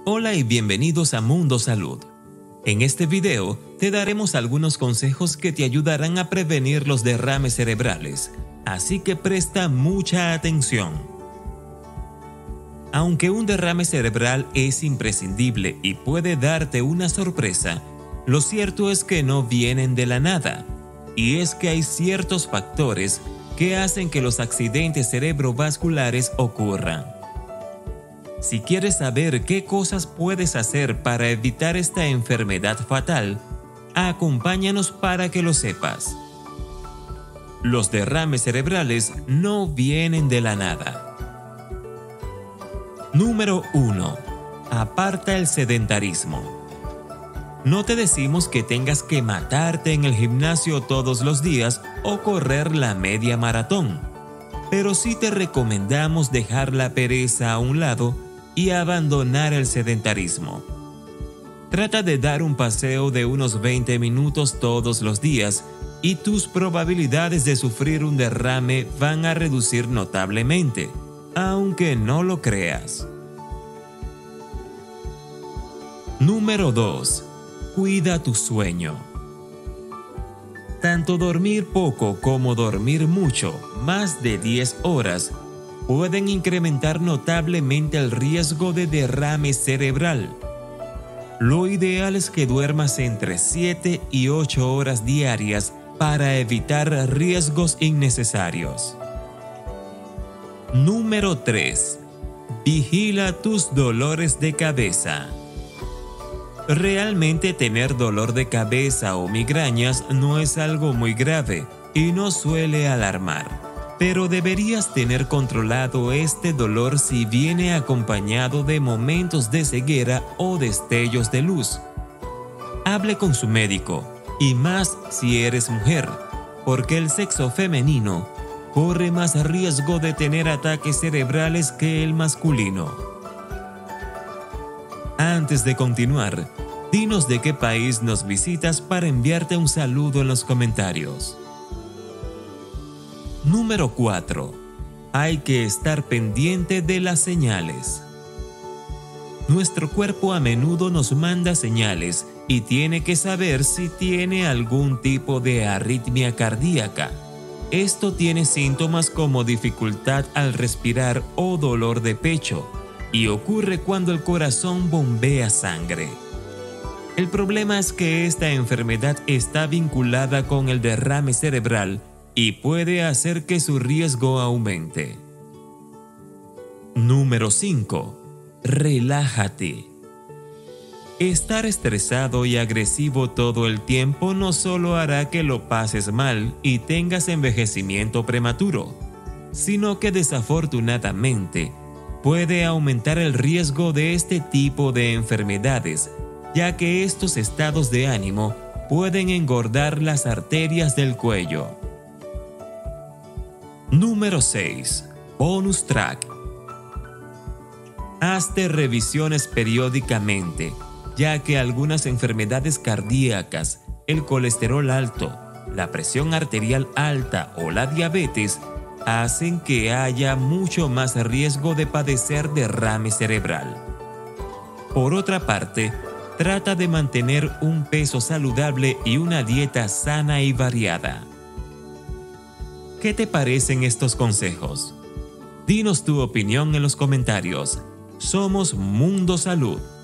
Hola y bienvenidos a Mundo Salud. En este video te daremos algunos consejos que te ayudarán a prevenir los derrames cerebrales, así que presta mucha atención. Aunque un derrame cerebral es imprescindible y puede darte una sorpresa, lo cierto es que no vienen de la nada, y es que hay ciertos factores que hacen que los accidentes cerebrovasculares ocurran. Si quieres saber qué cosas puedes hacer para evitar esta enfermedad fatal, acompáñanos para que lo sepas. Los derrames cerebrales no vienen de la nada. Número 1. Aparta el sedentarismo. No te decimos que tengas que matarte en el gimnasio todos los días o correr la media maratón, pero sí te recomendamos dejar la pereza a un lado y abandonar el sedentarismo. Trata de dar un paseo de unos 20 minutos todos los días y tus probabilidades de sufrir un derrame van a reducir notablemente, aunque no lo creas. Número 2. Cuida tu sueño. Tanto dormir poco como dormir mucho, más de 10 horas, pueden incrementar notablemente el riesgo de derrame cerebral. Lo ideal es que duermas entre 7 y 8 horas diarias para evitar riesgos innecesarios. Número 3. Vigila tus dolores de cabeza. Realmente tener dolor de cabeza o migrañas no es algo muy grave y no suele alarmar. Pero deberías tener controlado este dolor si viene acompañado de momentos de ceguera o destellos de luz. Hable con su médico, y más si eres mujer, porque el sexo femenino corre más riesgo de tener ataques cerebrales que el masculino. Antes de continuar, dinos de qué país nos visitas para enviarte un saludo en los comentarios. Número 4. Hay que estar pendiente de las señales. Nuestro cuerpo a menudo nos manda señales y tiene que saber si tiene algún tipo de arritmia cardíaca. Esto tiene síntomas como dificultad al respirar o dolor de pecho, y ocurre cuando el corazón bombea sangre. El problema es que esta enfermedad está vinculada con el derrame cerebral y puede hacer que su riesgo aumente. Número 5. Relájate. Estar estresado y agresivo todo el tiempo no solo hará que lo pases mal y tengas envejecimiento prematuro, sino que desafortunadamente puede aumentar el riesgo de este tipo de enfermedades, ya que estos estados de ánimo pueden engordar las arterias del cuello. Número 6. Bonus track. Hazte revisiones periódicamente, ya que algunas enfermedades cardíacas, el colesterol alto, la presión arterial alta o la diabetes hacen que haya mucho más riesgo de padecer derrame cerebral. Por otra parte, trata de mantener un peso saludable y una dieta sana y variada. ¿Qué te parecen estos consejos? Dinos tu opinión en los comentarios. Somos Mundo Salud.